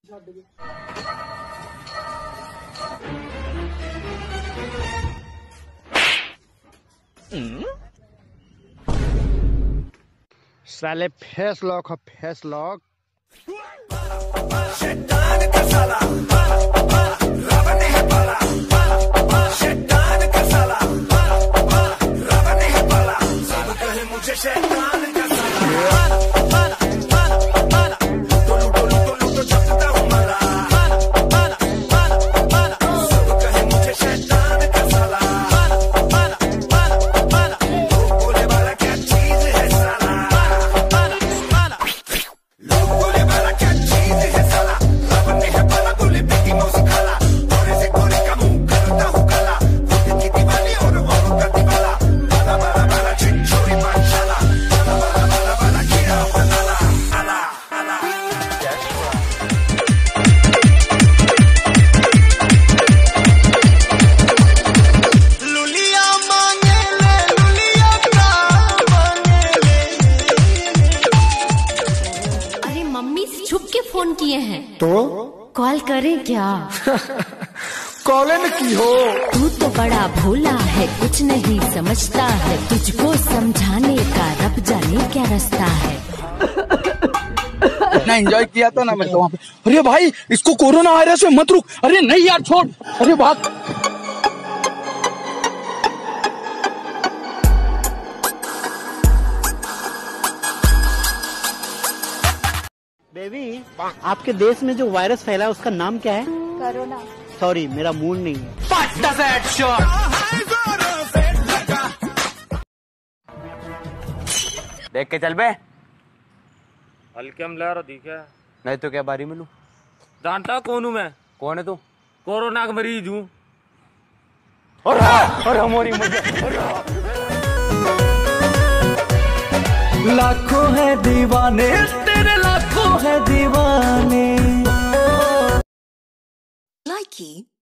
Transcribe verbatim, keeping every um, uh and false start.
साले face lock है, face lock. छुप के फोन किए हैं तो कॉल करें क्या? कॉलिंग की हो। तू तो बड़ा भोला है, कुछ नहीं समझता है, तुझको समझाने का रब जाने क्या रास्ता है। इतना एंजॉय किया था ना मैं तो वहाँ पे। अरे भाई इसको कोरोना वायरस है, मत रुक। अरे नहीं यार छोड़, अरे भाग। बेबी, आपके देश में जो वायरस फैला है उसका नाम क्या है? कोरोना। सॉरी, मेरा मूड नहीं है। देख के चल बे। हल्के हम ला रहा दिखा नहीं तो क्या बारी में लूं? जानता कौन हूँ मैं? कौन है तू? कोरोना का मरीज हूँ। और और हमारी लाखों है दीवाने तेरे, लाखों है दीवाने। Likey